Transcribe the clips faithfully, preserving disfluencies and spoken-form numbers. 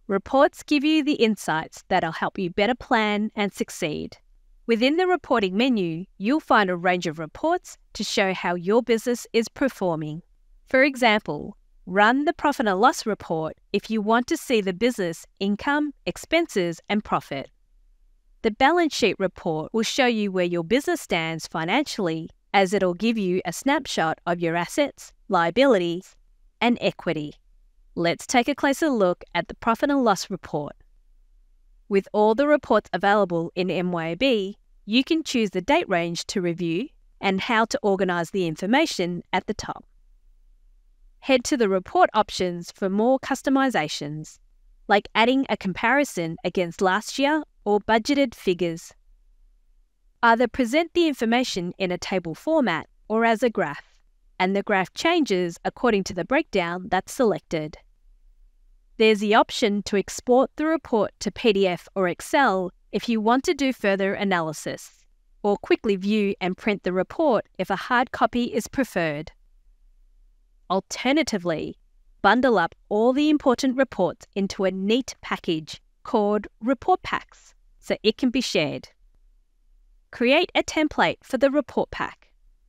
Reports give you the insights that'll help you better plan and succeed. Within the reporting menu, you'll find a range of reports to show how your business is performing. For example, run the profit and loss report if you want to see the business income, expenses, and profit. The balance sheet report will show you where your business stands financially, as it'll give you a snapshot of your assets, liabilities, and equity. Let's take a closer look at the profit and loss report. With all the reports available in M Y O B, you can choose the date range to review and how to organise the information at the top. Head to the report options for more customisations, like adding a comparison against last year or budgeted figures. Either present the information in a table format or as a graph, and the graph changes according to the breakdown that's selected. There's the option to export the report to P D F or Excel if you want to do further analysis, or quickly view and print the report if a hard copy is preferred. Alternatively, bundle up all the important reports into a neat package called report packs so it can be shared. Create a template for the report pack.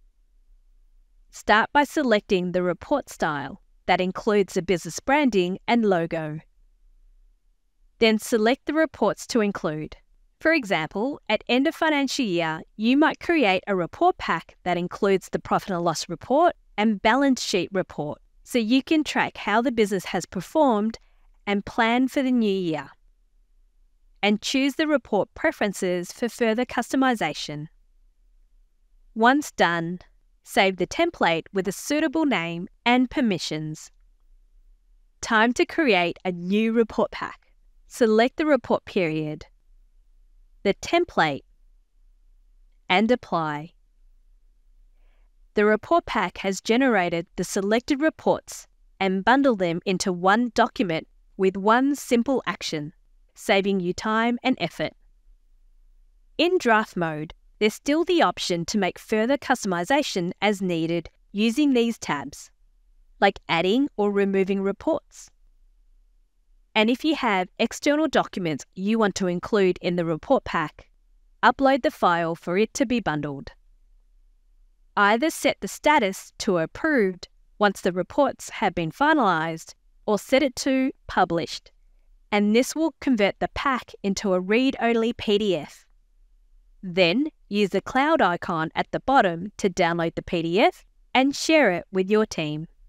Start by selecting the report style that includes the business branding and logo. Then select the reports to include. For example, at end of financial year, you might create a report pack that includes the profit and loss report and balance sheet report, so you can track how the business has performed and plan for the new year. And choose the report preferences for further customization. Once done, save the template with a suitable name and permissions. Time to create a new report pack. Select the report period, the template, and apply. The report pack has generated the selected reports and bundled them into one document with one simple action, saving you time and effort. In draft mode, there's still the option to make further customization as needed using these tabs, like adding or removing reports. And if you have external documents you want to include in the report pack, upload the file for it to be bundled. Either set the status to approved once the reports have been finalised, or set it to published, and this will convert the pack into a read-only P D F. Then use the cloud icon at the bottom to download the P D F and share it with your team.